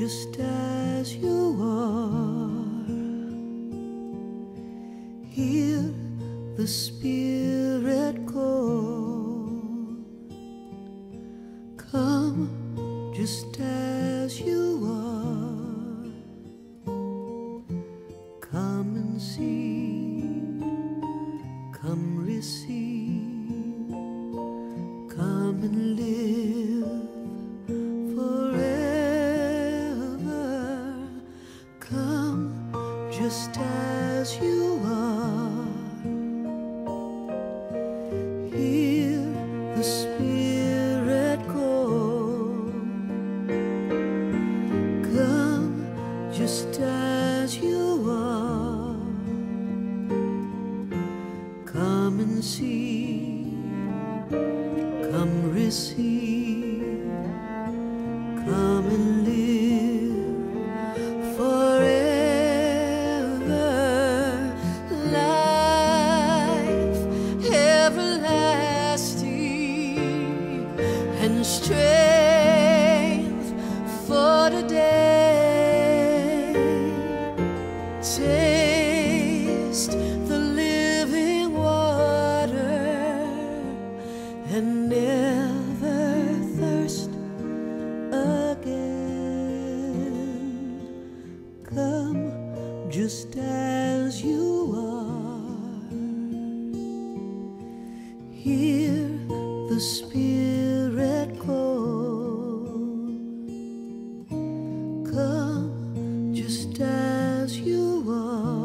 just as you are. Hear the Spirit call. Come just as you are. Come and see, come receive, come and live forever. Come just as you are. Hear the Spirit call. Come just as you are. Come and see, come receive, come and live forever. Life everlasting and strength for today. Taste the living water and never thirst again. Come just as you are. Hear the Spirit call. Come just as you are.